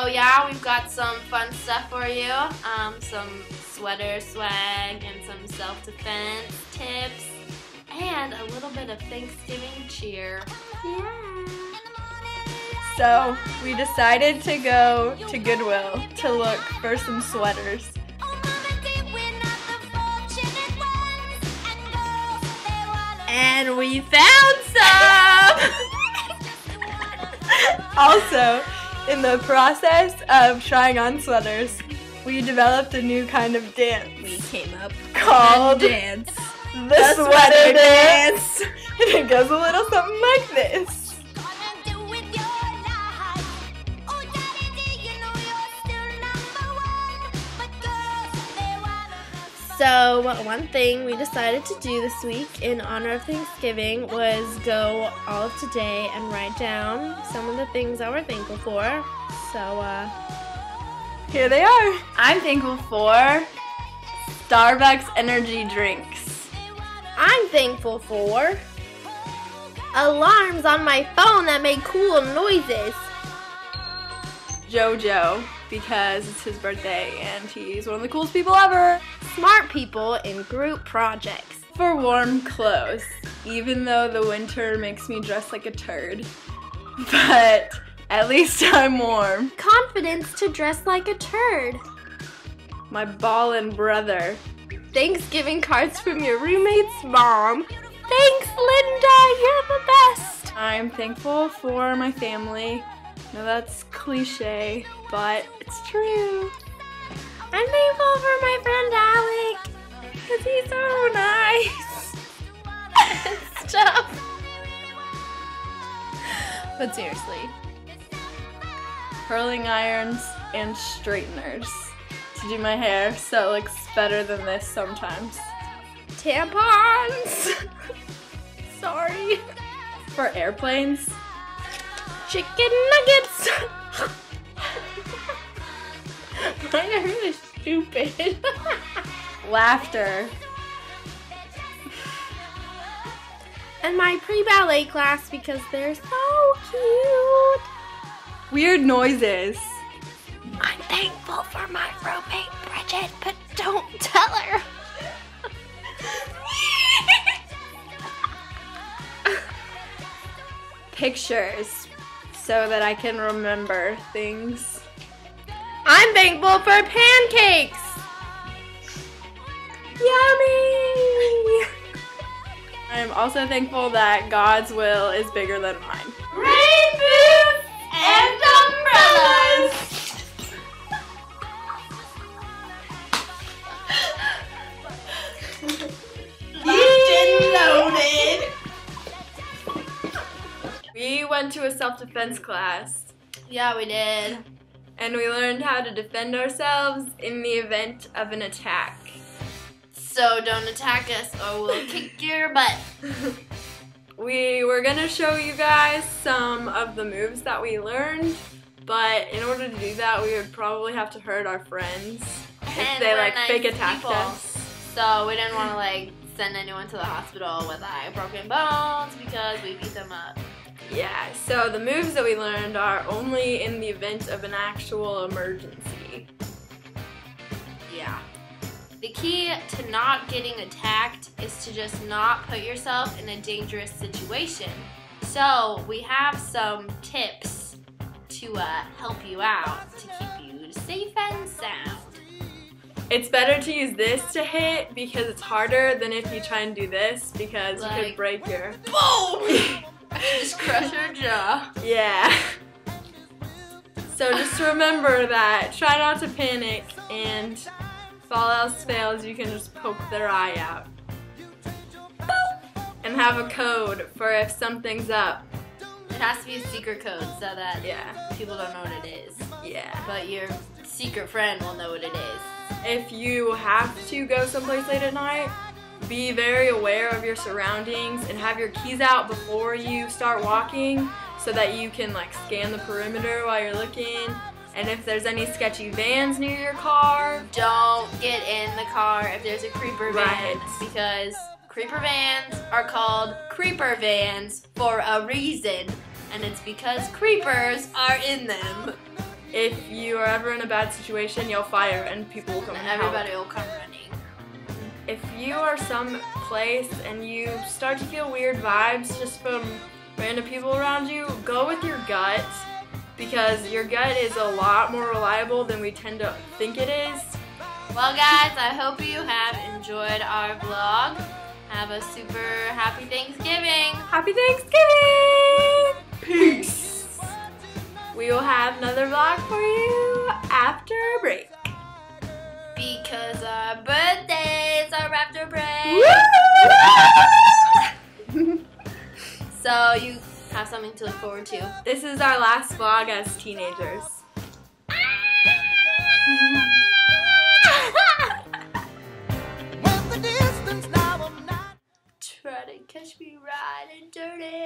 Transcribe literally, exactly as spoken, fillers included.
So yeah, we've got some fun stuff for you. Um, some sweater swag and some self-defense tips and a little bit of Thanksgiving cheer. Yeah. So we decided to go to Goodwill to look for some sweaters. And we found some! Also, in the process of trying on sweaters, we developed a new kind of dance. We came up called with a dance. The, The sweater, sweater dance. And it goes a little something like this. So one thing we decided to do this week in honor of Thanksgiving was go all of today and write down some of the things that we're thankful for. So uh, Here they are. I'm thankful for Starbucks energy drinks. I'm thankful for alarms on my phone that make cool noises. JoJo, because it's his birthday and he's one of the coolest people ever. Smart people in group projects. For warm clothes, even though the winter makes me dress like a turd. But at least I'm warm. Confidence to dress like a turd. My ballin' brother. Thanksgiving cards from your roommate's mom. Thanks, Linda, you're the best. I'm thankful for my family. No, that's cliche, but it's true. I'm thankful for my friend Alec, because he's so nice. Stop. But seriously. Curling irons and straighteners to do my hair so it looks better than this sometimes. Tampons. Sorry. For airplanes. Chicken nuggets. Mine are really stupid. Laughter. And my pre-ballet class because they're so cute. Weird noises. I'm thankful for my roommate, Brigid, but don't tell her. Pictures so that I can remember things. I'm thankful for pancakes. Yummy. I'm also thankful that God's will is bigger than mine. Rain boots and umbrellas. Locked and loaded. We went to a self-defense class. Yeah, we did. And we learned how to defend ourselves in the event of an attack. So don't attack us or we'll kick your butt. We were gonna show you guys some of the moves that we learned, but in order to do that, we would probably have to hurt our friends if And they we're like nice fake attacked people. us. So we didn't want to like send anyone to the hospital with like broken bones because we beat them up. Yeah, so the moves that we learned are only in the event of an actual emergency. Yeah. The key to not getting attacked is to just not put yourself in a dangerous situation. So we have some tips to uh, help you out to keep you safe and sound. It's better to use this to hit because it's harder than if you try and do this because you Like- could break your... Boom! Just crush your jaw. Yeah. So just remember that. Try not to panic, and if all else fails, you can just poke their eye out. And have a code for if something's up. It has to be a secret code so that Yeah. people don't know what it is. Yeah. But your secret friend will know what it is. If you have to go someplace late at night, be very aware of your surroundings and have your keys out before you start walking so that you can like scan the perimeter while you're looking. And if there's any sketchy vans near your car, Don't get in the car if there's a creeper van Right. because creeper vans are called creeper vans for a reason, and it's because creepers are in them. if you are ever in a bad situation, yell fire and people will come And and help. everybody will come running. If you are someplace and you start to feel weird vibes just from random people around you, go with your gut, because your gut is a lot more reliable than we tend to think it is. Well, guys, I hope you have enjoyed our vlog. Have a super happy Thanksgiving. Happy Thanksgiving! Peace! We will have another vlog for you after a break. Because our birthdays are after break. So you have something to look forward to. This is our last vlog as teenagers. Try to catch me riding dirty.